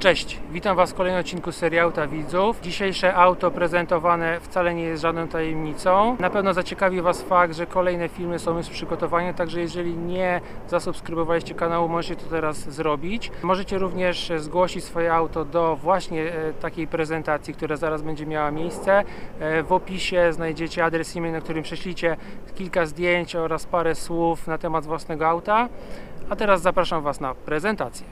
Cześć, witam Was w kolejnym odcinku serii Auta Widzów. Dzisiejsze auto prezentowane wcale nie jest żadną tajemnicą. Na pewno zaciekawi Was fakt, że kolejne filmy są już w przygotowaniu, także jeżeli nie zasubskrybowaliście kanału, możecie to teraz zrobić. Możecie również zgłosić swoje auto do właśnie takiej prezentacji, która zaraz będzie miała miejsce. W opisie znajdziecie adres e-mail, na którym prześlijcie kilka zdjęć oraz parę słów na temat własnego auta. A teraz zapraszam Was na prezentację.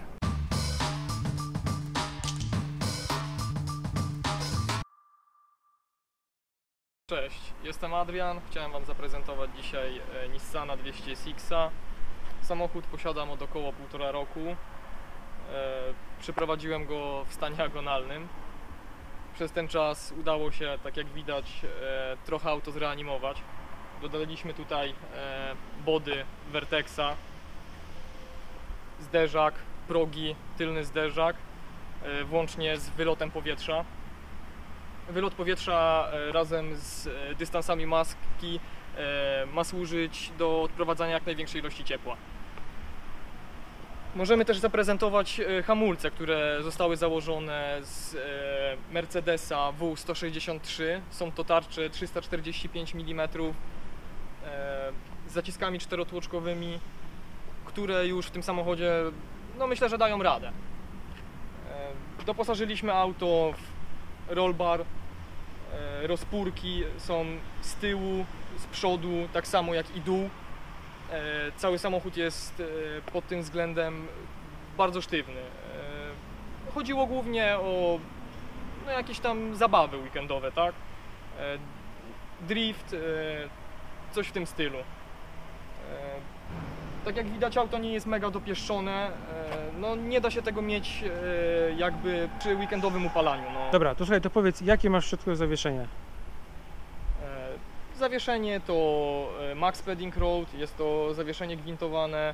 Cześć, jestem Adrian. Chciałem Wam zaprezentować dzisiaj Nissana 200SX. Samochód posiadam od około 1,5 roku. Przyprowadziłem go w stanie agonalnym. Przez ten czas udało się, tak jak widać, trochę auto zreanimować. Dodaliśmy tutaj body Vertexa, zderzak, progi, tylny zderzak, włącznie z wylotem powietrza. Wylot powietrza razem z dystansami maski ma służyć do odprowadzania jak największej ilości ciepła. Możemy też zaprezentować hamulce, które zostały założone z Mercedesa W163. Są to tarcze 345 mm z zaciskami czterotłoczkowymi, które już w tym samochodzie, no myślę, że dają radę. Doposażyliśmy auto w rollbar, rozpórki są z tyłu, z przodu, tak samo jak i dół. Cały samochód jest pod tym względem bardzo sztywny. Chodziło głównie o jakieś tam zabawy weekendowe, tak? Drift, coś w tym stylu. Tak jak widać, auto nie jest mega dopieszczone, no nie da się tego mieć jakby przy weekendowym upalaniu. No. Dobra, to słuchaj, to powiedz, jakie masz w środku zawieszenie? Zawieszenie to Max Padding Road, jest to zawieszenie gwintowane.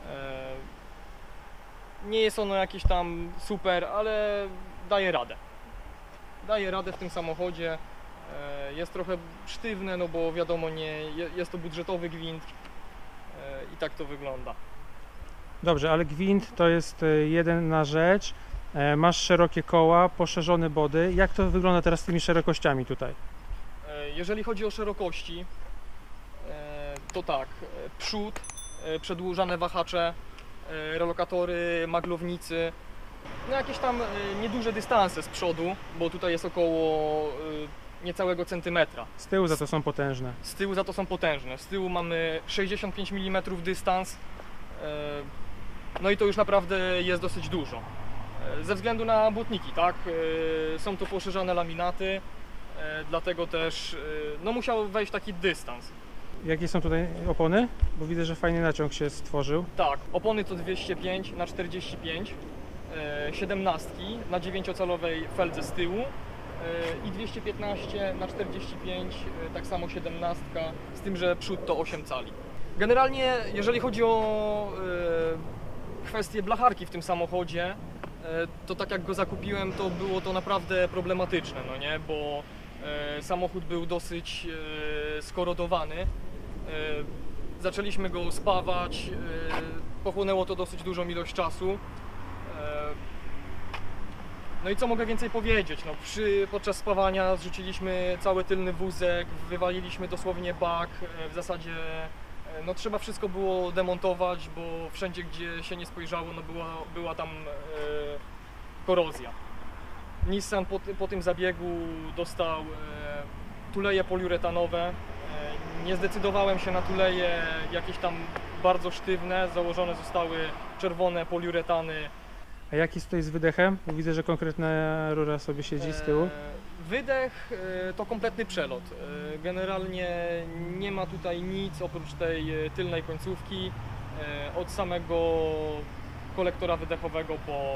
Nie jest ono jakieś tam super, ale daje radę. Daje radę w tym samochodzie. Jest trochę sztywne, no bo wiadomo, jest to budżetowy gwint. I tak to wygląda. Dobrze, ale gwint to jest jedna rzecz. Masz szerokie koła, poszerzone body. Jak to wygląda teraz z tymi szerokościami tutaj? Jeżeli chodzi o szerokości, to tak, przód, przedłużane wahacze, relokatory, maglownicy, no jakieś tam nieduże dystanse z przodu, bo tutaj jest około niecałego centymetra. Z tyłu za to są potężne. Z tyłu za to są potężne. Z tyłu mamy 65 mm dystans. No i to już naprawdę jest dosyć dużo. Ze względu na błotniki, tak? Są to poszerzane laminaty, dlatego też no musiał wejść taki dystans. Jakie są tutaj opony? Bo widzę, że fajny naciąg się stworzył. Tak, opony to 205 na 45, 17 na 9-calowej feldze z tyłu i 215 na 45, tak samo 17, z tym, że przód to 8 cali. Generalnie, jeżeli chodzi o kwestię blacharki w tym samochodzie, to tak jak go zakupiłem, to było to naprawdę problematyczne, no nie? Bo samochód był dosyć skorodowany. Zaczęliśmy go spawać, pochłonęło to dosyć dużą ilość czasu. No i co mogę więcej powiedzieć? No, podczas spawania zrzuciliśmy cały tylny wózek, wywaliliśmy dosłownie bak, w zasadzie no, trzeba wszystko było demontować, bo wszędzie gdzie się nie spojrzało, no, była tam korozja. Nissan po tym zabiegu dostał tuleje poliuretanowe. Nie zdecydowałem się na tuleje jakieś tam bardzo sztywne, założone zostały czerwone poliuretany. A jaki jest tutaj z wydechem? Bo widzę, że konkretna rura sobie siedzi z tyłu. Wydech to kompletny przelot. Generalnie nie ma tutaj nic oprócz tej tylnej końcówki. Od samego kolektora wydechowego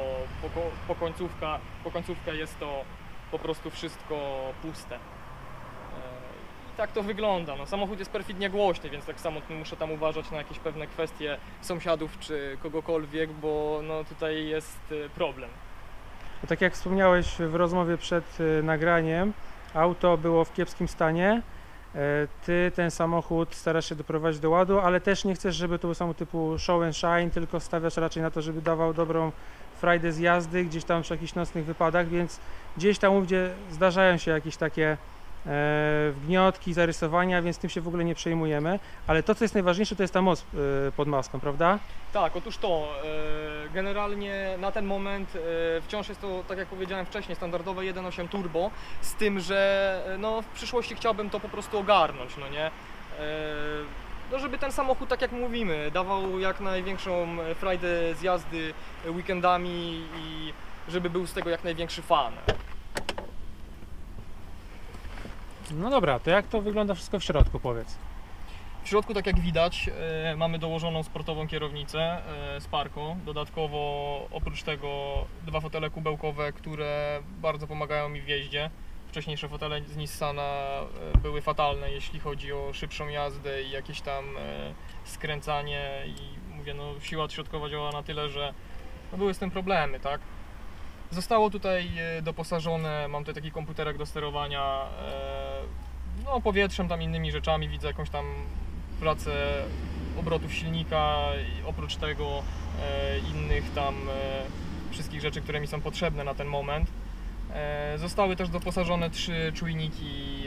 po końcówkę jest to po prostu wszystko puste. I tak to wygląda. No, samochód jest perfidnie głośny, więc tak samo muszę tam uważać na jakieś pewne kwestie sąsiadów czy kogokolwiek, bo no, tutaj jest problem. No, tak jak wspomniałeś w rozmowie przed nagraniem, auto było w kiepskim stanie. Ty ten samochód starasz się doprowadzić do ładu, ale też nie chcesz, żeby to był samochód typu show and shine, tylko stawiasz raczej na to, żeby dawał dobrą frajdę z jazdy, gdzieś tam przy jakichś nocnych wypadach, więc gdzieś tam, gdzie zdarzają się jakieś takie wgniotki, zarysowania, więc tym się w ogóle nie przejmujemy, ale to, co jest najważniejsze, to jest ta moc pod maską, prawda? Tak, otóż to, generalnie na ten moment wciąż jest to, tak jak powiedziałem wcześniej, standardowe 1.8 turbo, z tym, że no, w przyszłości chciałbym to po prostu ogarnąć, no nie? No, żeby ten samochód, tak jak mówimy, dawał jak największą frajdę z jazdy weekendami i żeby był z tego jak największy fan. No dobra, to jak to wygląda wszystko w środku, powiedz? W środku, tak jak widać, mamy dołożoną sportową kierownicę Sparco. Dodatkowo oprócz tego 2 fotele kubełkowe, które bardzo pomagają mi w jeździe. Wcześniejsze fotele z Nissana były fatalne, jeśli chodzi o szybszą jazdę i jakieś tam skręcanie i mówię, no siła środkowa działa na tyle, że no, były z tym problemy, tak? Zostało tutaj doposażone, mam tutaj taki komputerek do sterowania no, powietrzem, tam innymi rzeczami, widzę jakąś tam pracę obrotów silnika i oprócz tego innych tam wszystkich rzeczy, które mi są potrzebne na ten moment. Zostały też doposażone 3 czujniki,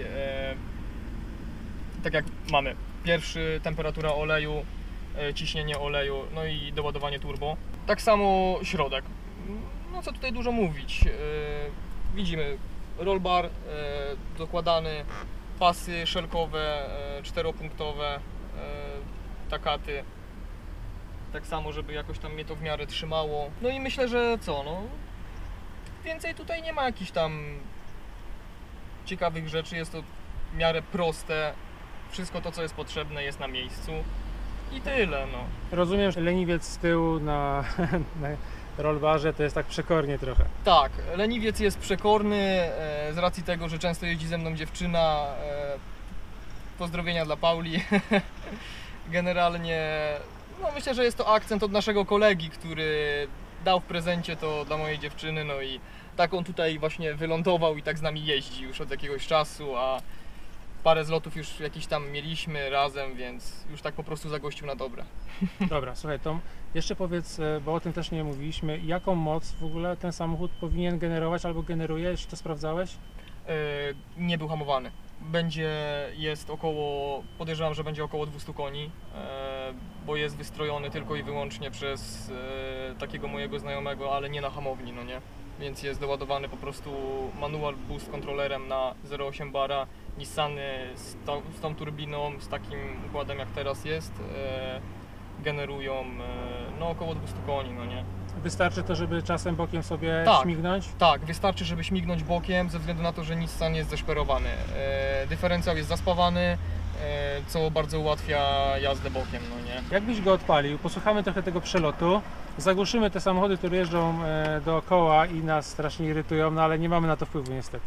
tak jak mamy. Pierwszy temperatura oleju, ciśnienie oleju, no i doładowanie turbo. Tak samo środek. No co tutaj dużo mówić. Widzimy rollbar dokładany, pasy szelkowe 4-punktowe, takaty. Tak samo, żeby jakoś tam mnie to w miarę trzymało. No i myślę, że co, no więcej tutaj nie ma jakichś tam ciekawych rzeczy, jest to w miarę proste. Wszystko to, co jest potrzebne, jest na miejscu. I tyle, no. Rozumiem, że leniwiec z tyłu na rollbarze to jest tak przekornie trochę. Tak, leniwiec jest przekorny z racji tego, że często jeździ ze mną dziewczyna. Pozdrowienia dla Pauli. Generalnie, no myślę, że jest to akcent od naszego kolegi, który dał w prezencie to dla mojej dziewczyny, no i tak on tutaj właśnie wylądował i tak z nami jeździ już od jakiegoś czasu, a parę zlotów już jakiś tam mieliśmy razem, więc już tak po prostu zagościł na dobre. Dobra, słuchaj, to jeszcze powiedz, bo o tym też nie mówiliśmy, jaką moc w ogóle ten samochód powinien generować albo generuje, czy to sprawdzałeś? Nie był hamowany. Jest około, podejrzewam, że będzie około 200 koni, bo jest wystrojony tylko i wyłącznie przez takiego mojego znajomego, ale nie na hamowni, no nie? Więc jest doładowany po prostu manual boost kontrolerem na 0,8 bara. Nissany z tą turbiną, z takim układem jak teraz jest, generują no około 200 koni, no nie? Wystarczy to, żeby czasem bokiem sobie śmignąć? Tak, wystarczy, żeby śmignąć bokiem, ze względu na to, że Nissan jest zeszperowany. Dyferencjał jest zaspawany, co bardzo ułatwia jazdę bokiem, no nie? Jakbyś go odpalił, posłuchamy trochę tego przelotu, zagłuszymy te samochody, które jeżdżą dookoła i nas strasznie irytują, no ale nie mamy na to wpływu niestety.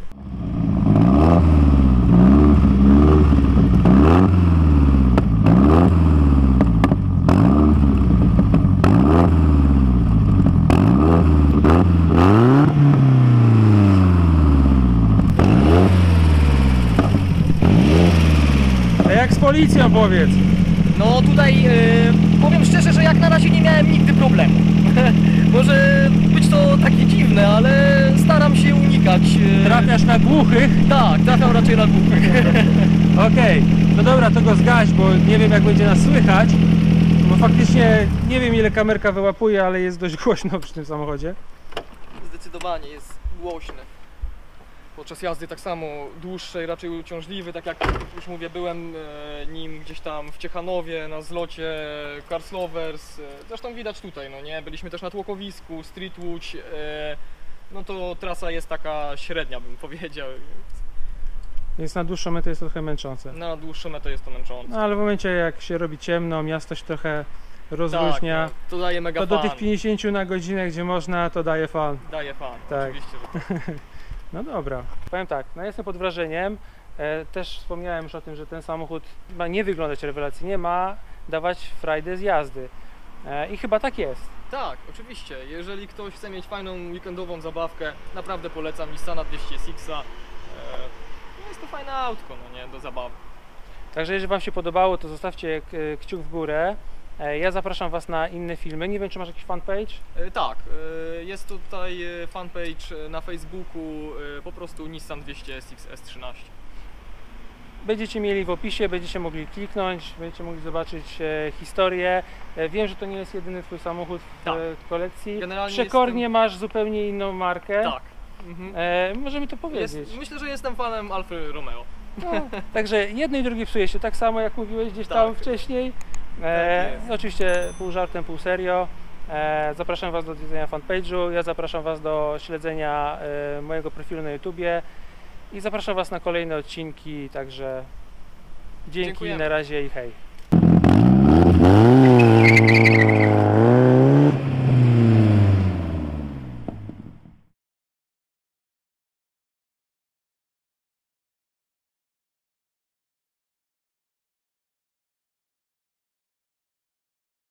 A jak z policją, powiedz? No tutaj powiem szczerze, że jak na razie nie miałem nigdy problemu. Może być to takie dziwne, ale staram się unikać. Trafiasz na głuchych? Tak, trafiam raczej na głuchych. Okej, no dobra, to go zgaś, bo nie wiem jak będzie nas słychać. Bo faktycznie nie wiem ile kamerka wyłapuje, ale jest dość głośno przy tym samochodzie. Zdecydowanie jest głośny. Podczas jazdy tak samo dłuższej, raczej uciążliwy, tak jak już mówię, byłem nim gdzieś tam w Ciechanowie na zlocie Cars Lovers, zresztą widać tutaj, no nie, byliśmy też na tłokowisku, Street Łódź, no to trasa jest taka średnia, bym powiedział. Więc na dłuższą metę jest trochę męczące. Na dłuższą metę jest to męczące. No ale w momencie jak się robi ciemno, miasto się trochę rozluźnia, tak, to daje mega to do fan. tych 50 na godzinę, gdzie można, to daje fan. Daje fan, Tak. oczywiście, że tak. No dobra. Powiem tak, no jestem pod wrażeniem. Też wspomniałem już o tym, że ten samochód ma nie wyglądać rewelacyjnie, ma dawać frajdę z jazdy. I chyba tak jest. Tak, oczywiście. Jeżeli ktoś chce mieć fajną weekendową zabawkę, naprawdę polecam Nissana 200SX-a. No jest to fajne autko, no nie, do zabawy. Także jeżeli Wam się podobało, to zostawcie kciuk w górę. Ja zapraszam Was na inne filmy. Nie wiem, czy masz jakiś fanpage? Tak, jest tutaj fanpage na Facebooku, po prostu Nissan 200 SX S13. Będziecie mieli w opisie, będziecie mogli kliknąć, będziecie mogli zobaczyć historię. Wiem, że to nie jest jedyny Twój samochód w Tak. kolekcji. Generalnie Przekornie masz zupełnie inną markę. Tak. Mhm. Możemy to powiedzieć. Myślę, że jestem fanem Alfy Romeo. No, także jedno i drugie psuje się tak samo, jak mówiłeś gdzieś tam Tak. wcześniej. jest. Oczywiście pół żartem, pół serio. Zapraszam Was do odwiedzenia fanpage'u, ja zapraszam Was do śledzenia mojego profilu na YouTubie i zapraszam Was na kolejne odcinki, także dzięki, Dziękujemy. na razie i hej.